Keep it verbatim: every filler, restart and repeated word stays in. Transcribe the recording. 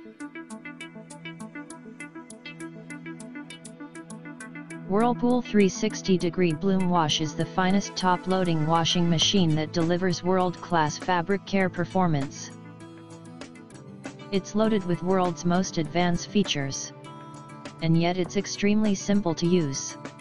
Whirlpool three sixty degree bloomwash is the finest top-loading washing machine that delivers world-class fabric care performance. It's loaded with world's most advanced features. And yet it's extremely simple to use.